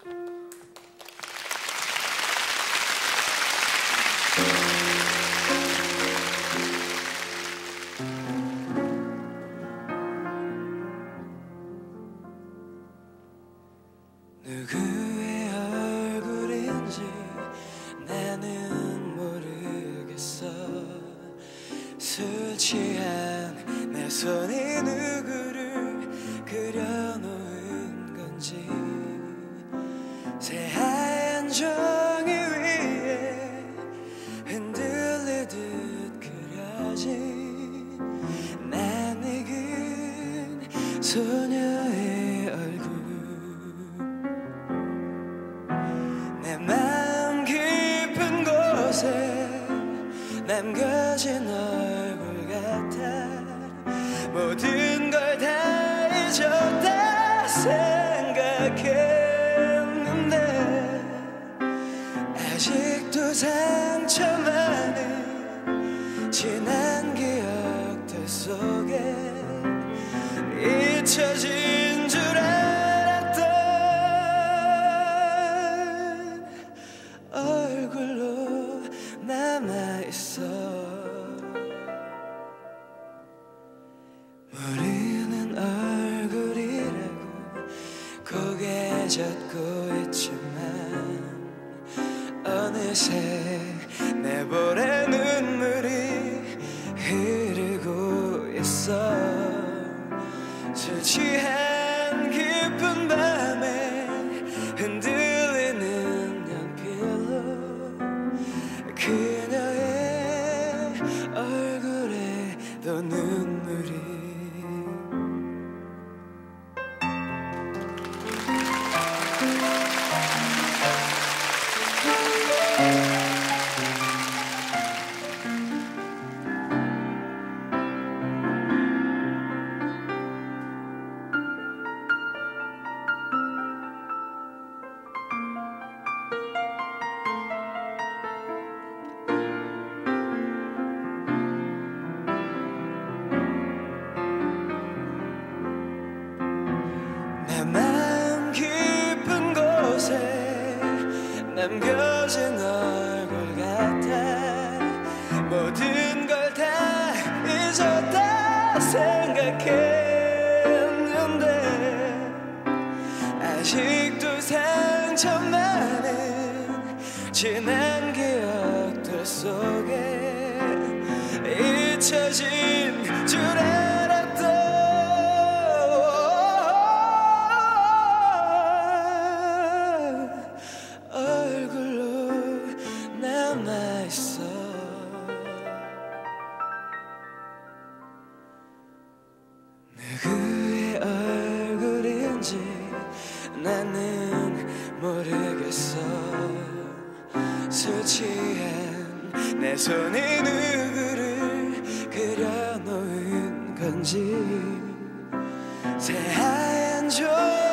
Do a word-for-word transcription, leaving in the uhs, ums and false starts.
누구의 얼굴인지 나는 모르겠어. 술 취한 내 손이 누구를 그려놓은 건지. 새하얀 종이 위에 흔들리듯 그려진 난 익은 소녀의 얼굴. 내 마음 깊은 곳에 남겨진 얼굴 같아. 모든 걸 다 잊었다 생각했는데 아직도 상처 많은 지난 기억들 속에 잊혀진 줄 알았던 얼굴로 남아있어. 모르는 얼굴이라고 고개 젓고 있지만 어느새 내 볼에 눈물이 흐르고 있어. 술 취한 깊은 밤에 흔들리는 연필로 그녀의 얼굴에 또 눈물이. 내 마음 깊은 곳에 남겨진 얼굴 같아. 모든 걸 다 잊었다 생각했는데 아직도 상처 많은 지난 기억들 속에 잊혀진 줄 알았던 얼굴로 남아있어. 누구의 얼굴인지 나는 모르겠어. 술 취한 내 손이 누구를 그려놓은 건지. 새하얀 종